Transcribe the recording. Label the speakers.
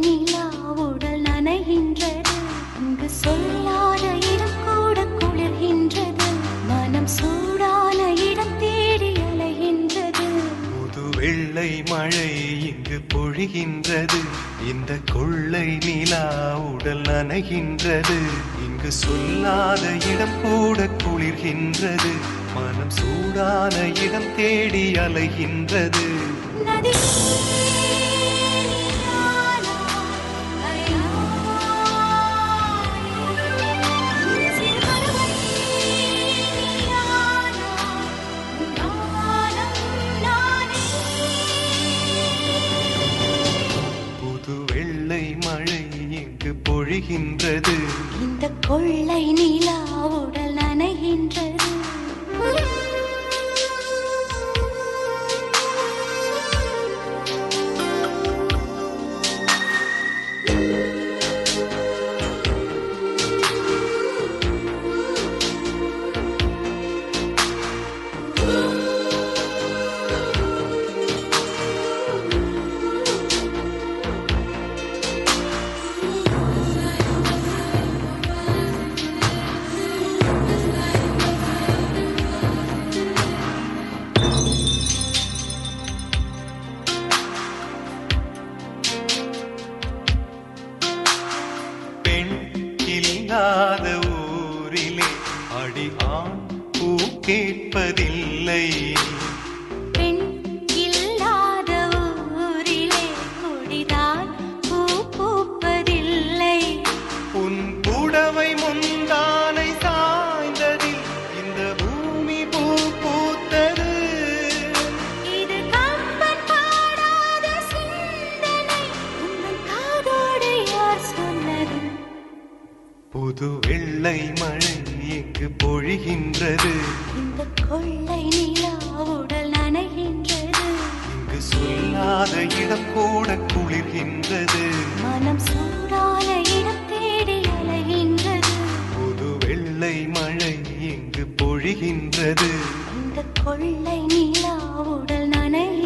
Speaker 1: நிலா உடல் நனைகின்றது. இங்கு சொல்லாத இடம் கூட குளிர்கின்றது. மனம் சூடான இடம் தேடி அலைகின்றது.
Speaker 2: புது வெள்ளை மழை இங்கு பொழிகின்றது. இந்த கொள்ளை நிலா உடல் நனைகின்றது. இங்கு சொல்லாத இடம் கூட குளிர்கின்றது. மனம் சூடான இடம் தேடி அலைகின்றது.
Speaker 1: நதி
Speaker 2: புது வெள்ளை மழை இங்கு பொழிகின்றது.
Speaker 1: இந்த கொள்ளை நிலா உடல் நனைகின்றது.
Speaker 2: இல்லாத ஊரிலே அடி ஆண் பூ கேட்பதில்லை.
Speaker 1: பெண் இல்லாத ஊரிலே கொடிதான் பூ பூப்பதில்லை.
Speaker 2: உன் புடவை முந்தானை சாய்ந்ததில் இந்த பூமி பூ பூத்தது.
Speaker 1: இது கம்பன் பாடாத சிந்தனை. உன் காதோடு யார் சொன்னது?
Speaker 2: புது வெள்ளை மழை இங்கு பொழிகின்றது.
Speaker 1: இந்த கொள்ளை நிலா உடல் நனைகின்றது.
Speaker 2: இங்கு சொல்லாத இடம் கூட குளிர்கின்றது.
Speaker 1: மனம் சூடான இடம் தேடி அலைகின்றது.
Speaker 2: புது வெள்ளை மழை இங்கு பொழிகின்றது.
Speaker 1: இந்த கொள்ளை நிலா உடல் நனைகின்றது.